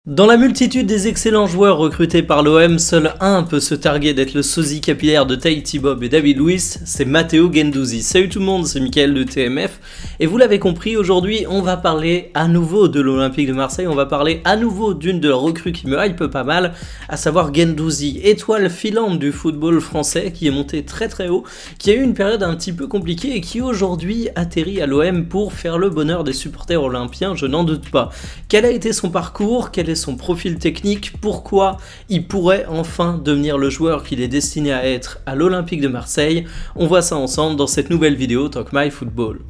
Dans la multitude des excellents joueurs recrutés par l'OM, seul un peut se targuer d'être le sosie capillaire de Tahiti Bob et David Luiz, c'est Matteo Guendouzi. Salut tout le monde, c'est Mickaël de TMF, et vous l'avez compris, aujourd'hui on va parler à nouveau de l'Olympique de Marseille, on va parler à nouveau d'une de leurs recrues qui me hype pas mal, à savoir Guendouzi, étoile filante du football français qui est montée très haut, qui a eu une période un petit peu compliquée et qui aujourd'hui atterrit à l'OM pour faire le bonheur des supporters olympiens, je n'en doute pas. Quel a été son parcours, quel est son profil technique, pourquoi il pourrait enfin devenir le joueur qu'il est destiné à être à l'Olympique de Marseille? On voit ça ensemble dans cette nouvelle vidéo Talk My Football.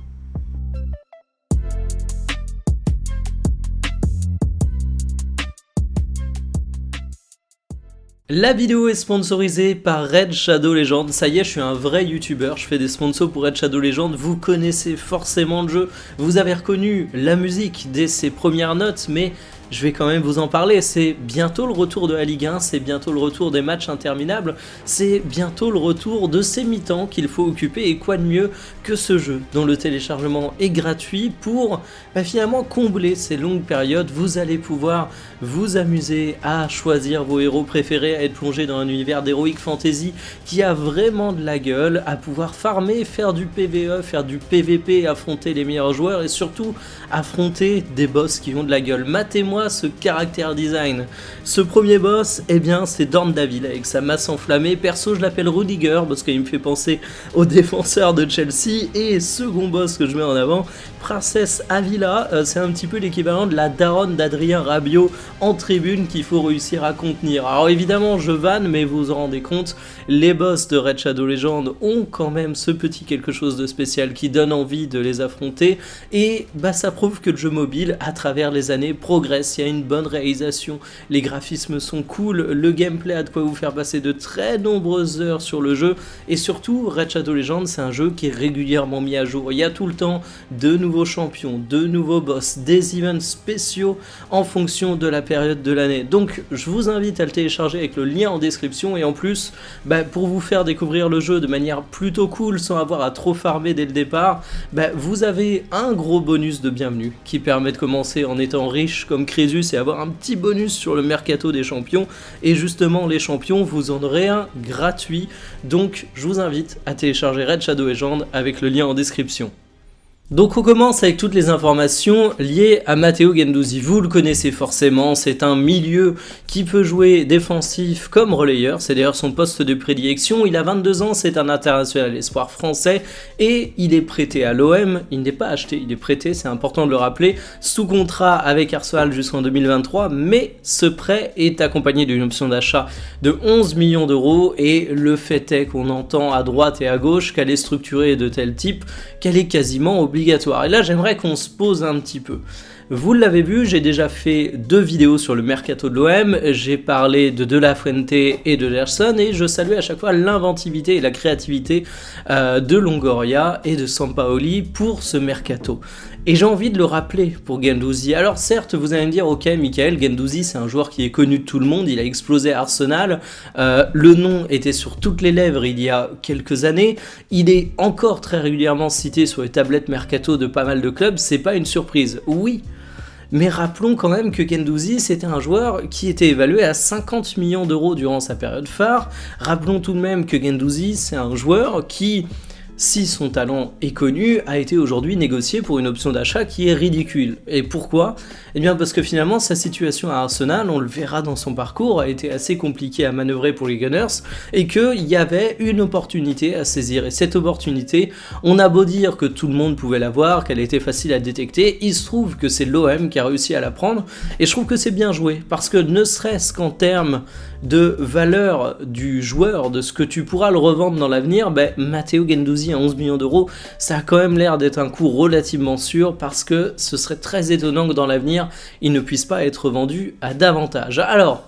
La vidéo est sponsorisée par Red Shadow Legends. Ça y est, je suis un vrai youtubeur, je fais des sponsors pour Red Shadow Legends. Vous connaissez forcément le jeu, vous avez reconnu la musique dès ses premières notes, mais je vais quand même vous en parler. C'est bientôt le retour de la Ligue 1, c'est bientôt le retour des matchs interminables, c'est bientôt le retour de ces mi-temps qu'il faut occuper, et quoi de mieux que ce jeu dont le téléchargement est gratuit pour finalement combler ces longues périodes. Vous allez pouvoir vous amuser à choisir vos héros préférés, à être plongé dans un univers d'heroic fantasy qui a vraiment de la gueule, à pouvoir farmer, faire du PvE, faire du PvP, affronter les meilleurs joueurs et surtout affronter des boss qui ont de la gueule. Matez-moi ce caractère design. Ce premier boss, eh bien c'est Dorn Davil avec sa masse enflammée. Perso je l'appelle Rudiger parce qu'il me fait penser au défenseur de Chelsea. Et second boss que je mets en avant, Princesse Avila, c'est un petit peu l'équivalent de la daronne d'Adrien Rabiot en tribune qu'il faut réussir à contenir. Alors évidemment je vanne, mais vous vous en rendez compte, les boss de Red Shadow Legends ont quand même ce petit quelque chose de spécial qui donne envie de les affronter, et ça prouve que le jeu mobile à travers les années progresse. Il y a une bonne réalisation, les graphismes sont cool, le gameplay a de quoi vous faire passer de très nombreuses heures sur le jeu, et surtout Red Shadow Legends c'est un jeu qui est régulièrement mis à jour. Il y a tout le temps de nouveaux champions, de nouveaux boss, des events spéciaux en fonction de la période de l'année. Donc je vous invite à le télécharger avec le lien en description, et en plus pour vous faire découvrir le jeu de manière plutôt cool sans avoir à trop farmer dès le départ, vous avez un gros bonus de bienvenue qui permet de commencer en étant riche comme Crésus et avoir un petit bonus sur le mercato des champions, et justement les champions vous en aurez un gratuit. Donc je vous invite à télécharger Red Shadow Legends avec le lien en description. Donc on commence avec toutes les informations liées à Matteo Guendouzi. Vous le connaissez forcément, c'est un milieu qui peut jouer défensif comme relayeur, c'est d'ailleurs son poste de prédilection. Il a 22 ans, c'est un international espoir français et il est prêté à l'OM. Il n'est pas acheté, il est prêté, c'est important de le rappeler, sous contrat avec Arsenal jusqu'en 2023, mais ce prêt est accompagné d'une option d'achat de 11 millions d'euros, et le fait est qu'on entend à droite et à gauche qu'elle est structurée de tel type qu'elle est quasiment obligatoire. Et là j'aimerais qu'on se pose un petit peu. Vous l'avez vu, j'ai déjà fait 2 vidéos sur le mercato de l'OM, j'ai parlé de La Fuente et de Gerson, et je saluais à chaque fois l'inventivité et la créativité de Longoria et de Sampaoli pour ce mercato. Et j'ai envie de le rappeler pour Guendouzi. Alors certes, vous allez me dire, ok Mickaël, Guendouzi c'est un joueur qui est connu de tout le monde, il a explosé à Arsenal, le nom était sur toutes les lèvres il y a quelques années, il est encore très régulièrement cité sur les tablettes mercato de pas mal de clubs, c'est pas une surprise, oui. Mais rappelons quand même que Guendouzi c'était un joueur qui était évalué à 50 millions d'euros durant sa période phare. Rappelons tout de même que Guendouzi c'est un joueur qui, si son talent est connu, a été aujourd'hui négocié pour une option d'achat qui est ridicule. Et pourquoi? Eh bien parce que finalement sa situation à Arsenal, on le verra dans son parcours, a été assez compliquée à manœuvrer pour les Gunners, et qu'il y avait une opportunité à saisir. Et cette opportunité, on a beau dire que tout le monde pouvait la voir, qu'elle était facile à détecter, il se trouve que c'est l'OM qui a réussi à la prendre, et je trouve que c'est bien joué, parce que ne serait-ce qu'en termes de valeur du joueur, de ce que tu pourras le revendre dans l'avenir, Matteo Guendouzi à 11 millions d'euros, ça a quand même l'air d'être un coût relativement sûr, parce que ce serait très étonnant que dans l'avenir, il ne puisse pas être vendu à davantage. Alors,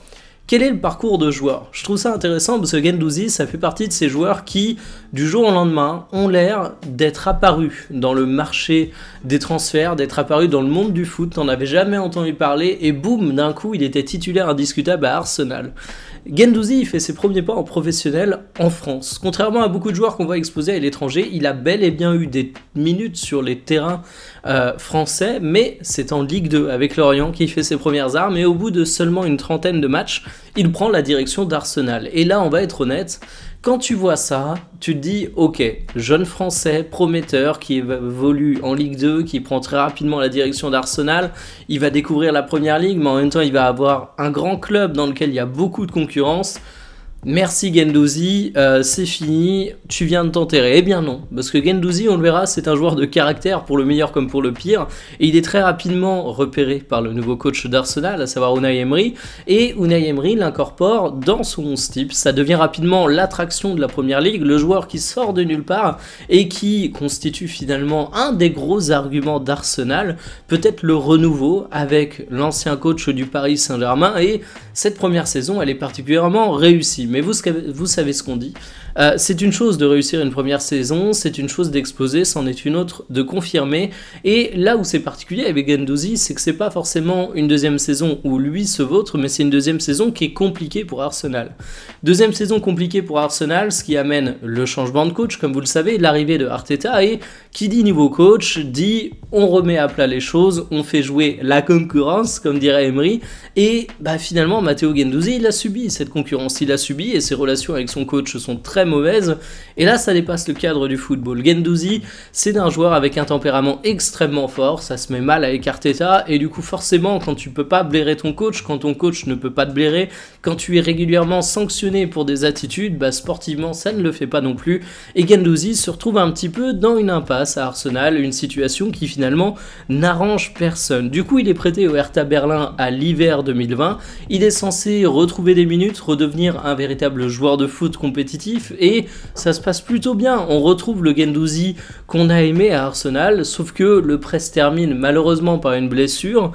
Quel est le parcours de joueur? Je trouve ça intéressant parce que Guendouzi, ça fait partie de ces joueurs qui, du jour au lendemain, ont l'air d'être apparus dans le marché des transferts, d'être apparus dans le monde du foot. T'en avais jamais entendu parler et boum, d'un coup, il était titulaire indiscutable à Arsenal. Guendouzi, il fait ses premiers pas en professionnel en France. Contrairement à beaucoup de joueurs qu'on voit exposer à l'étranger, il a bel et bien eu des minutes sur les terrains français, mais c'est en Ligue 2 avec Lorient qu'il fait ses premières armes et au bout de seulement une trentaine de matchs, il prend la direction d'Arsenal. Et là, on va être honnête, quand tu vois ça, tu te dis ok, jeune français prometteur qui évolue en Ligue 2, qui prend très rapidement la direction d'Arsenal, il va découvrir la première ligue, mais en même temps il va avoir un grand club dans lequel il y a beaucoup de concurrence. Merci Guendouzi, c'est fini, tu viens de t'enterrer. Eh bien non, parce que Guendouzi, on le verra, c'est un joueur de caractère pour le meilleur comme pour le pire, et il est très rapidement repéré par le nouveau coach d'Arsenal, à savoir Unai Emery, et Unai Emery l'incorpore dans son 11 type. Ça devient rapidement l'attraction de la première ligue, le joueur qui sort de nulle part et qui constitue finalement un des gros arguments d'Arsenal, peut-être le renouveau avec l'ancien coach du Paris Saint-Germain, et cette première saison, elle est particulièrement réussie. Mais vous savez ce qu'on dit. C'est une chose de réussir une première saison, c'est une chose d'exploser, c'en est une autre de confirmer. Et là où c'est particulier avec Guendouzi, c'est que c'est pas forcément une deuxième saison où lui se vautre, mais c'est une deuxième saison qui est compliquée pour Arsenal. Deuxième saison compliquée pour Arsenal, ce qui amène le changement de coach, comme vous le savez, l'arrivée de Arteta, et qui dit nouveau coach, dit on remet à plat les choses, on fait jouer la concurrence, comme dirait Emery, et finalement Matteo Guendouzi, il a subi cette concurrence, il a subi, et ses relations avec son coach sont très mauvaises, et là ça dépasse le cadre du football. Guendouzi, c'est un joueur avec un tempérament extrêmement fort, ça se met mal avec Arteta, et du coup forcément quand tu peux pas blairer ton coach, quand ton coach ne peut pas te blairer, quand tu es régulièrement sanctionné pour des attitudes, sportivement ça ne le fait pas non plus, et Guendouzi se retrouve un petit peu dans une impasse à Arsenal, une situation qui finalement n'arrange personne. Du coup il est prêté au Hertha Berlin à l'hiver 2020, il est censé retrouver des minutes, redevenir un véritable joueur de foot compétitif, et ça se passe plutôt bien. On retrouve le Guendouzi qu'on a aimé à Arsenal, sauf que le prêt se termine malheureusement par une blessure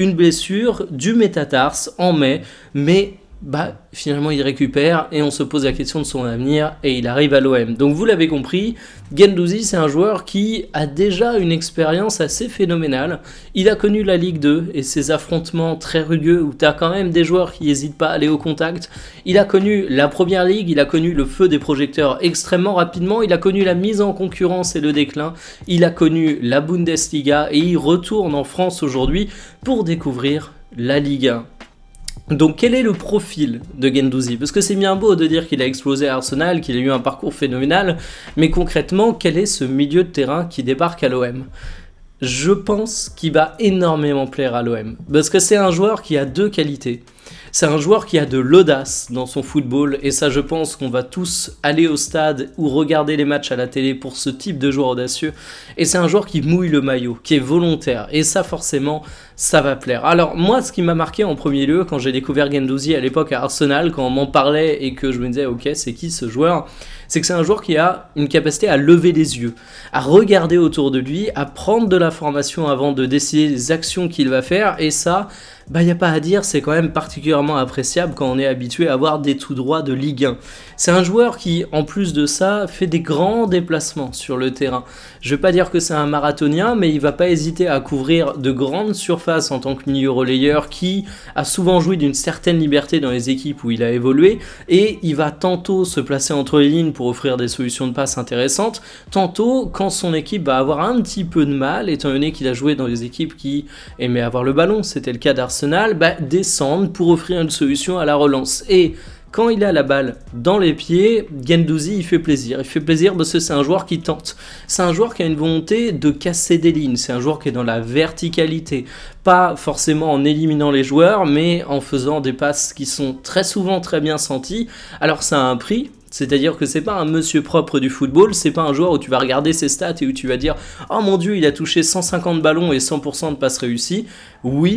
du métatarse en mai, mais finalement il récupère et on se pose la question de son avenir et il arrive à l'OM. Donc vous l'avez compris, Guendouzi c'est un joueur qui a déjà une expérience assez phénoménale. Il a connu la Ligue 2 et ses affrontements très rugueux où tu as quand même des joueurs qui n'hésitent pas à aller au contact. Il a connu la Première Ligue, il a connu le feu des projecteurs extrêmement rapidement, il a connu la mise en concurrence et le déclin, il a connu la Bundesliga et il retourne en France aujourd'hui pour découvrir la Ligue 1. Donc quel est le profil de Guendouzi? Parce que c'est bien beau de dire qu'il a explosé à Arsenal, qu'il a eu un parcours phénoménal, mais concrètement, quel est ce milieu de terrain qui débarque à l'OM? Je pense qu'il va énormément plaire à l'OM, parce que c'est un joueur qui a deux qualités. C'est un joueur qui a de l'audace dans son football, et ça je pense qu'on va tous aller au stade ou regarder les matchs à la télé pour ce type de joueur audacieux, et c'est un joueur qui mouille le maillot, qui est volontaire, et ça forcément, ça va plaire. Alors moi, ce qui m'a marqué en premier lieu, quand j'ai découvert Guendouzi à l'époque à Arsenal, quand on m'en parlait et que je me disais ok, c'est qui ce joueur, c'est que c'est un joueur qui a une capacité à lever les yeux, à regarder autour de lui, à prendre de l'information avant de décider des actions qu'il va faire, et ça, y a pas à dire, c'est quand même particulièrement appréciable quand on est habitué à voir des tout droits de Ligue 1. C'est un joueur qui, en plus de ça, fait des grands déplacements sur le terrain. Je vais pas dire que c'est un marathonien, mais il va pas hésiter à couvrir de grandes surfaces en tant que milieu relayeur qui a souvent joui d'une certaine liberté dans les équipes où il a évolué, et il va tantôt se placer entre les lignes pour offrir des solutions de passe intéressantes, tantôt quand son équipe va avoir un petit peu de mal, étant donné qu'il a joué dans des équipes qui aimaient avoir le ballon, c'était le cas d'Arsenal, descendre pour offrir une solution à la relance. Et quand il a la balle dans les pieds, Guendouzi il fait plaisir. Il fait plaisir parce que c'est un joueur qui tente. C'est un joueur qui a une volonté de casser des lignes. C'est un joueur qui est dans la verticalité. Pas forcément en éliminant les joueurs, mais en faisant des passes qui sont très souvent très bien senties. Alors ça a un prix. C'est-à-dire que c'est pas un monsieur propre du football, c'est pas un joueur où tu vas regarder ses stats et où tu vas dire « Oh mon Dieu, il a touché 150 ballons et 100% de passes réussies ». Oui,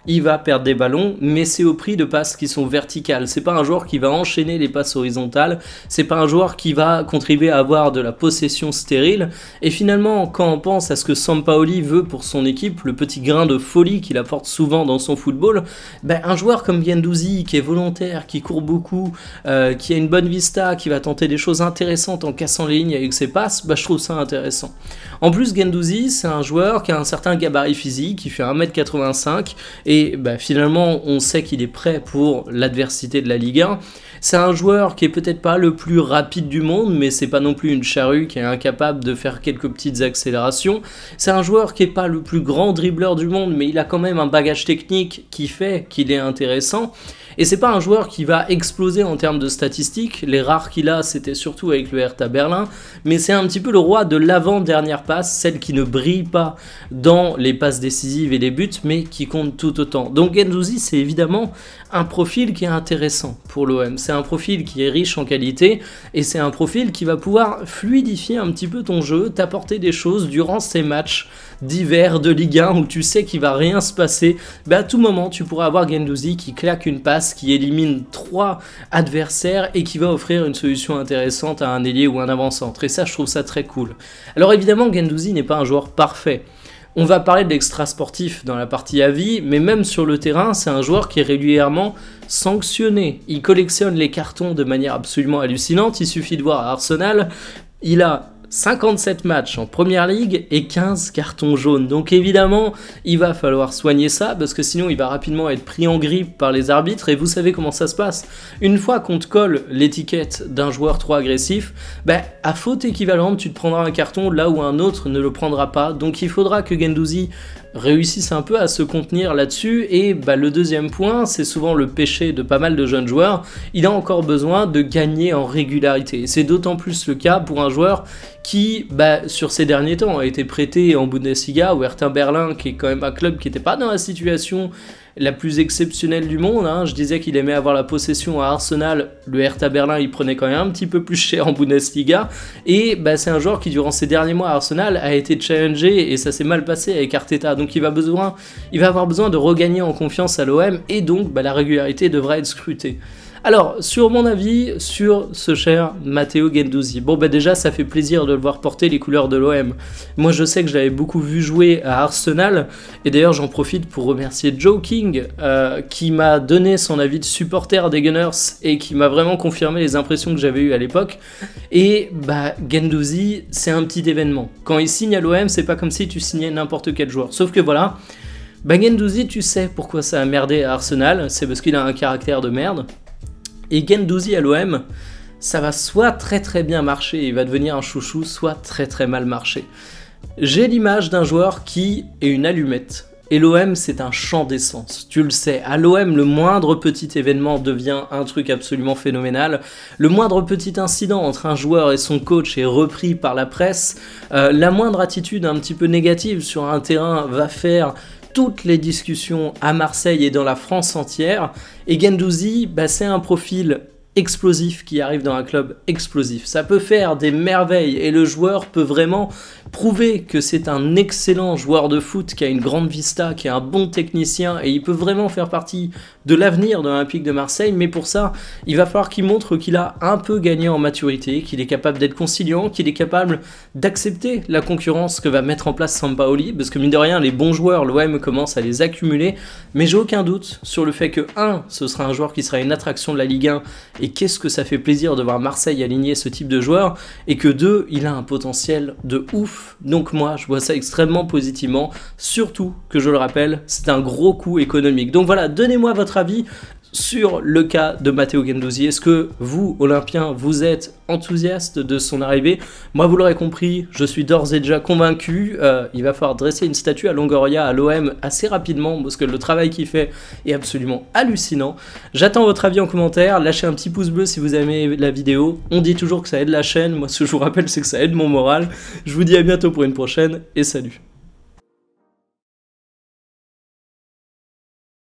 il va perdre des ballons, mais c'est au prix de passes qui sont verticales. C'est pas un joueur qui va enchaîner les passes horizontales, c'est pas un joueur qui va contribuer à avoir de la possession stérile. Et finalement, quand on pense à ce que Sampaoli veut pour son équipe, le petit grain de folie qu'il apporte souvent dans son football, ben, un joueur comme Guendouzi, qui est volontaire, qui court beaucoup, qui a une bonne vista, qui va tenter des choses intéressantes en cassant les lignes avec ses passes, ben, je trouve ça intéressant. En plus, Guendouzi, c'est un joueur qui a un certain gabarit physique, qui fait 1m85, et bah, finalement on sait qu'il est prêt pour l'adversité de la Ligue 1. C'est un joueur qui est peut-être pas le plus rapide du monde, mais c'est pas non plus une charrue qui est incapable de faire quelques petites accélérations. C'est un joueur qui est pas le plus grand dribbleur du monde, mais il a quand même un bagage technique qui fait qu'il est intéressant. Et c'est pas un joueur qui va exploser en termes de statistiques, les rares qu'il a c'était surtout avec le Hertha Berlin, mais c'est un petit peu le roi de l'avant-dernière passe, celle qui ne brille pas dans les passes décisives et les buts, mais qui compte tout autant. Donc Guendouzi, c'est évidemment un profil qui est intéressant pour l'OM, c'est un profil qui est riche en qualité, et c'est un profil qui va pouvoir fluidifier un petit peu ton jeu, t'apporter des choses durant ces matchs d'hiver de Ligue 1 où tu sais qu'il va rien se passer. Ben à tout moment tu pourras avoir Guendouzi qui claque une passe, qui élimine 3 adversaires et qui va offrir une solution intéressante à un ailier ou un avant-centre, et ça je trouve ça très cool. Alors évidemment Guendouzi n'est pas un joueur parfait. On va parler de l'extra sportif dans la partie avis, mais même sur le terrain, c'est un joueur qui est régulièrement sanctionné. Il collectionne les cartons de manière absolument hallucinante. Il suffit de voir à Arsenal, il a 57 matchs en première ligue et 15 cartons jaunes. Donc évidemment, il va falloir soigner ça parce que sinon il va rapidement être pris en grippe par les arbitres, et vous savez comment ça se passe. Une fois qu'on te colle l'étiquette d'un joueur trop agressif, ben, à faute équivalente, tu te prendras un carton là où un autre ne le prendra pas. Donc il faudra que Guendouzi réussissent un peu à se contenir là-dessus. Et bah, le deuxième point, c'est souvent le péché de pas mal de jeunes joueurs, il a encore besoin de gagner en régularité. Et c'est d'autant plus le cas pour un joueur qui, bah, sur ces derniers temps, a été prêté en Bundesliga, au Hertha Berlin, qui est quand même un club qui n'était pas dans la situation la plus exceptionnelle du monde, hein. Je disais qu'il aimait avoir la possession à Arsenal, le Hertha Berlin il prenait quand même un petit peu plus cher en Bundesliga, et bah, c'est un joueur qui durant ces derniers mois à Arsenal a été challengé et ça s'est mal passé avec Arteta, donc il va avoir besoin de regagner en confiance à l'OM, et donc bah, la régularité devra être scrutée. Alors, sur mon avis, sur ce cher Matteo Guendouzi, bon bah déjà ça fait plaisir de le voir porter les couleurs de l'OM. Moi je sais que je l'avais beaucoup vu jouer à Arsenal, et d'ailleurs j'en profite pour remercier Joe King, qui m'a donné son avis de supporter des Gunners, et qui m'a vraiment confirmé les impressions que j'avais eues à l'époque. Et bah Guendouzi, c'est un petit événement. Quand il signe à l'OM, c'est pas comme si tu signais n'importe quel joueur, sauf que voilà, bah Guendouzi, tu sais pourquoi ça a merdé à Arsenal, c'est parce qu'il a un caractère de merde. Et Guendouzi à l'OM, ça va soit très très bien marcher, il va devenir un chouchou, soit très très mal marcher. J'ai l'image d'un joueur qui est une allumette, et l'OM c'est un champ d'essence, tu le sais. À l'OM, le moindre petit événement devient un truc absolument phénoménal, le moindre petit incident entre un joueur et son coach est repris par la presse, la moindre attitude un petit peu négative sur un terrain va faire toutes les discussions à Marseille et dans la France entière. Et Guendouzi, bah, c'est un profil explosif qui arrive dans un club explosif. Ça peut faire des merveilles et le joueur peut vraiment prouver que c'est un excellent joueur de foot, qui a une grande vista, qui est un bon technicien, et il peut vraiment faire partie de l'avenir de l'Olympique de Marseille. Mais pour ça, il va falloir qu'il montre qu'il a un peu gagné en maturité, qu'il est capable d'être conciliant, qu'il est capable d'accepter la concurrence que va mettre en place Sampaoli, parce que mine de rien, les bons joueurs, l'OM commence à les accumuler, mais j'ai aucun doute sur le fait que 1, ce sera un joueur qui sera une attraction de la Ligue 1, et qu'est-ce que ça fait plaisir de voir Marseille aligner ce type de joueur, et que 2, il a un potentiel de ouf. Donc moi, je vois ça extrêmement positivement, surtout que, je le rappelle, c'est un gros coup économique. Donc voilà, donnez-moi votre avis sur le cas de Matteo Guendouzi. Est-ce que vous, Olympiens, vous êtes enthousiaste de son arrivée? Moi, vous l'aurez compris, je suis d'ores et déjà convaincu. Il va falloir dresser une statue à Longoria à l'OM assez rapidement, parce que le travail qu'il fait est absolument hallucinant. J'attends votre avis en commentaire, lâchez un petit pouce bleu si vous aimez la vidéo. On dit toujours que ça aide la chaîne, moi ce que je vous rappelle c'est que ça aide mon moral. Je vous dis à bientôt pour une prochaine, et salut.